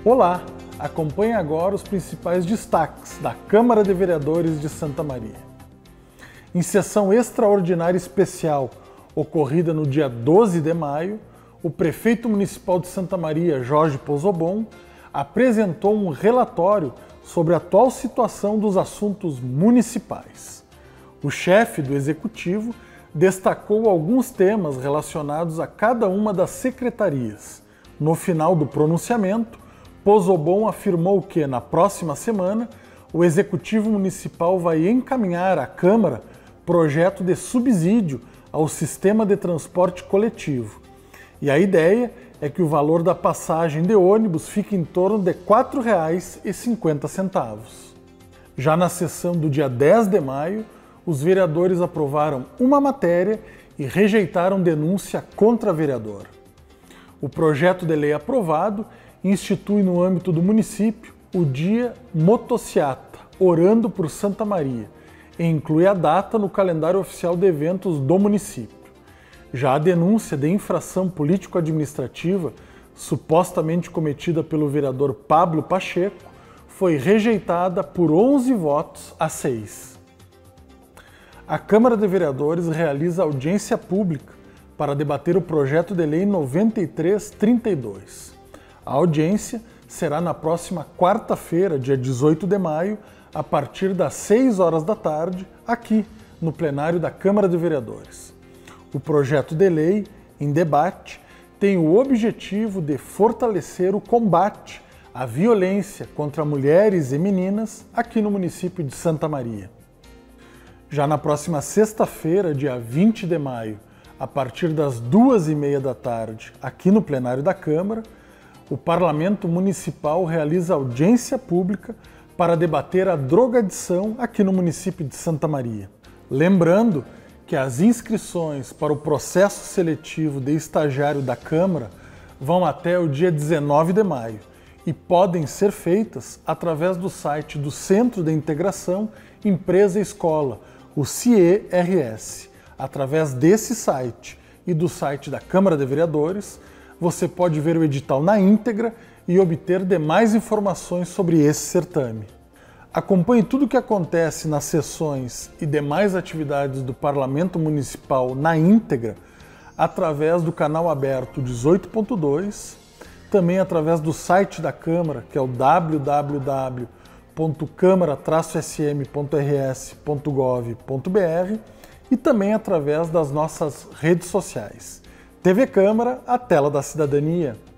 Olá, acompanhe agora os principais destaques da Câmara de Vereadores de Santa Maria. Em sessão extraordinária especial ocorrida no dia 12 de maio, o prefeito municipal de Santa Maria, Jorge Pozzobon, apresentou um relatório sobre a atual situação dos assuntos municipais. O chefe do executivo destacou alguns temas relacionados a cada uma das secretarias. No final do pronunciamento, Pozzobon afirmou que, na próxima semana, o Executivo Municipal vai encaminhar à Câmara projeto de subsídio ao sistema de transporte coletivo. E a ideia é que o valor da passagem de ônibus fique em torno de R$ 4,50. Já na sessão do dia 10 de maio, os vereadores aprovaram uma matéria e rejeitaram denúncia contra vereador. O projeto de lei aprovado institui no âmbito do município o Dia Motociata, Orando por Santa Maria, e inclui a data no calendário oficial de eventos do município. Já a denúncia de infração político-administrativa, supostamente cometida pelo vereador Pablo Pacheco, foi rejeitada por 11 votos a 6. A Câmara de Vereadores realiza audiência pública para debater o projeto de lei 9332. A audiência será na próxima quarta-feira, dia 18 de maio, a partir das 6 horas da tarde, aqui no plenário da Câmara de Vereadores. O projeto de lei, em debate, tem o objetivo de fortalecer o combate à violência contra mulheres e meninas aqui no município de Santa Maria. Já na próxima sexta-feira, dia 20 de maio, a partir das 2h30 da tarde, aqui no plenário da Câmara, o Parlamento Municipal realiza audiência pública para debater a drogadição aqui no município de Santa Maria. Lembrando que as inscrições para o processo seletivo de estagiário da Câmara vão até o dia 19 de maio e podem ser feitas através do site do Centro de Integração Empresa-Escola, o CIERS. Através desse site e do site da Câmara de Vereadores, você pode ver o edital na íntegra e obter demais informações sobre esse certame. Acompanhe tudo o que acontece nas sessões e demais atividades do Parlamento Municipal na íntegra através do canal aberto 18.2, também através do site da Câmara, que é o www.câmara-sm.rs.gov.br, e também através das nossas redes sociais. TV Câmara, a tela da cidadania.